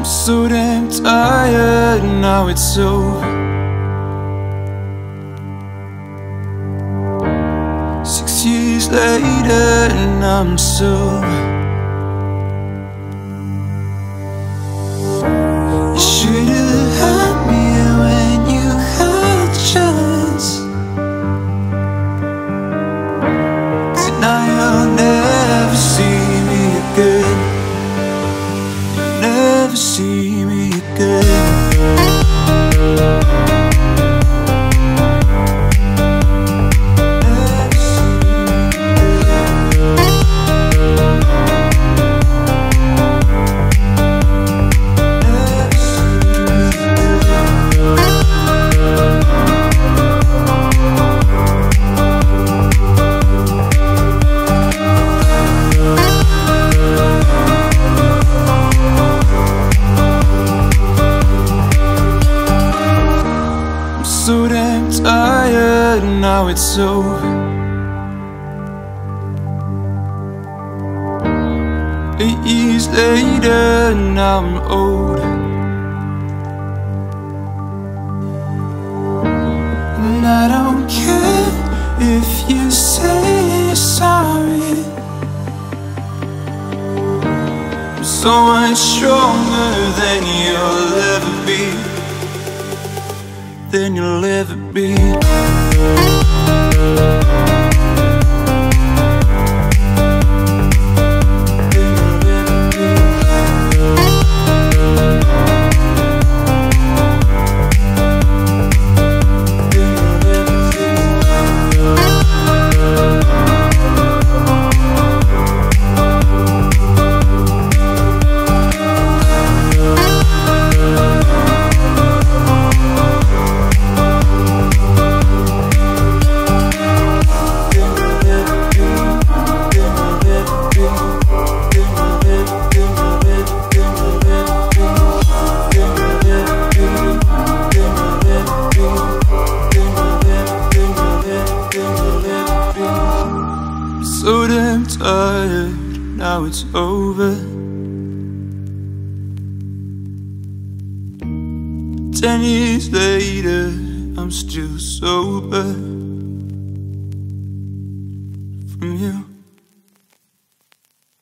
so damn tired, now it's over. 6 years later and I'm sober. You should've had me when you had the chance, 'cause now you'll never see me again. Never see me again. So damn tired, now it's over. 8 years later, now I'm older. And I don't care if you say you're sorry. I'm so much stronger than you'll ever be, than you'll ever be. So damn tired, now it's over. 10 years later, I'm still sober from you.